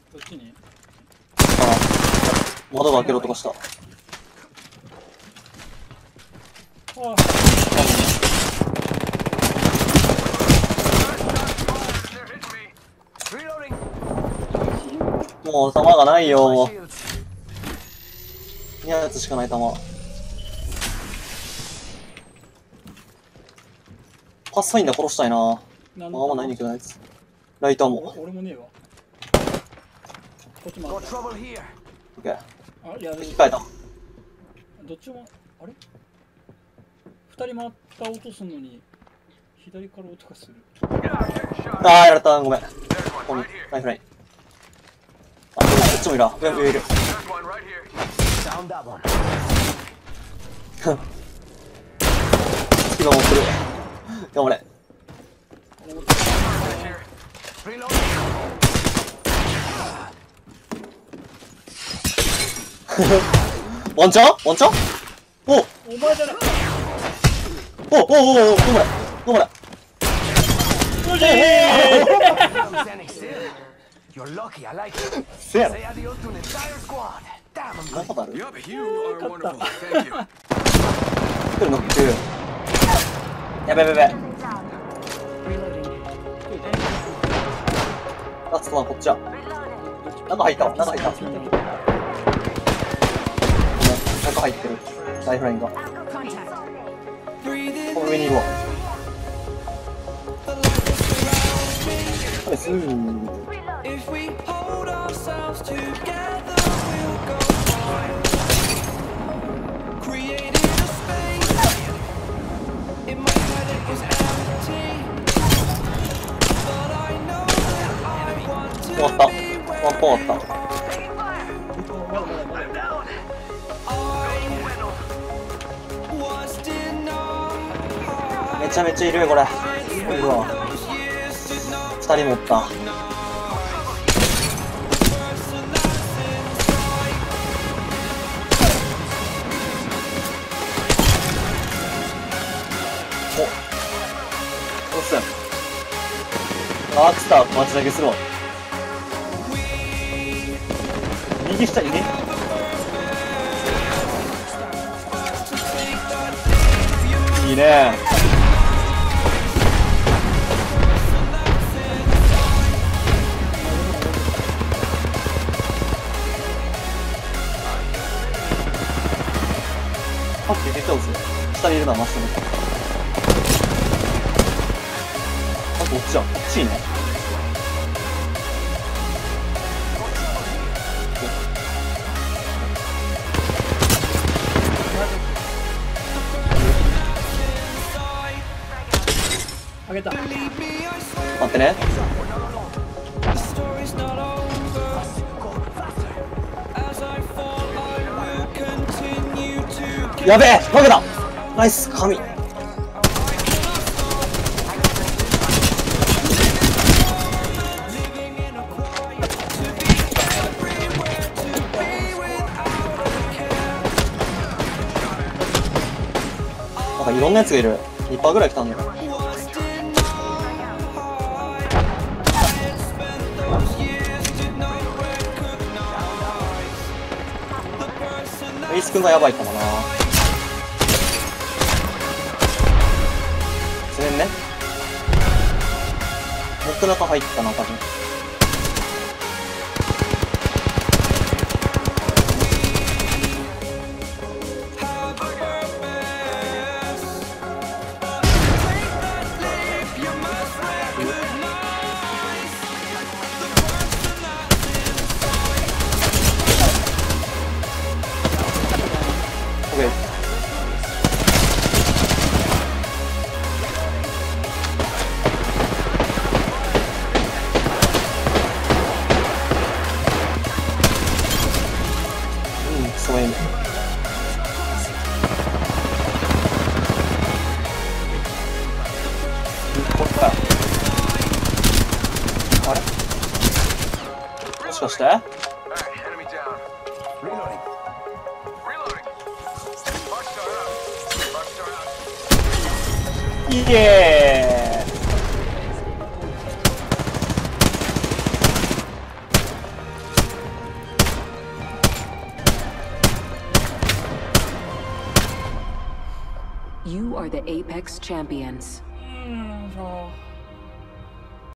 どっちに？ ああ、窓が開ける音がした。 ああ、 もう弾がないよ。2発しかない弾。パスファインダー殺したいな。あんまないんだけどあいつ。ライターも。 俺もねえわ。こっちもある。 オッケー。 あ、いや、 引き換えた。 どっちも、あれ二人回った音するのに、左から音がする。 ああ、やられた。ごめん。ここに、ライフライン。あ、こっちもいるわ。上いる。隙間持ってる。頑張れ。ワンチャンワンチャンおお前じゃない。 おおおおお頑張れ頑張れせやろ何ことある来るの来るやべやべやべラストはこっちや中入ったわ中入った中入ってるライフラインがこの上にいるわナイス終わったワンポン終わっためちゃめちゃいるよこれいるわ2人もおったおどうすんアークスター待ちだけするわ右下にねいいねパッケージどうぞ下にいるのはまっすぐあこっちやこっちいいねあげた。 待ってねやべえ負けたナイス神なんかいろんなやつがいる2%ぐらい来たんだよエイス君がやばいかもなそれね僕中入ったな多分そういう意味こっからあれもしかしてイエーイ You are the Apex champions. さあ